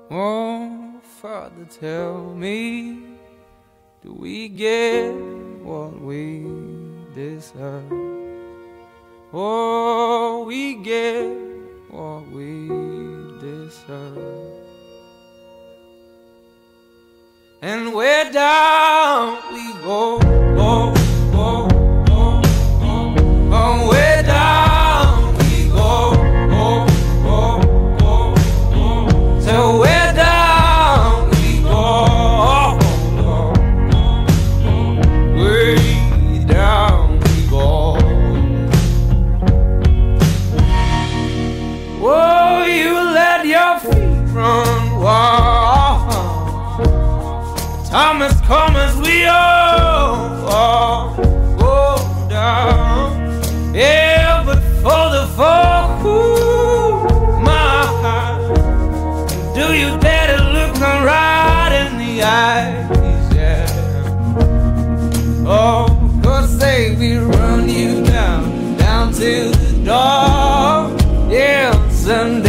Oh, Father, tell me, do we get what we deserve? Oh, we get what we deserve. And where down we go, go, go, go, go. Oh, where down we go, go, go, go, go. So where down we go, go, go, go. Way down we go. Oh, you let your feet run wild. Time has come as we all go down. Yeah, but for the fall, ooh, my heart, do you dare to look them right in the eyes? Yeah. Oh, 'cause they will run you down, down to the door. Yeah, someday.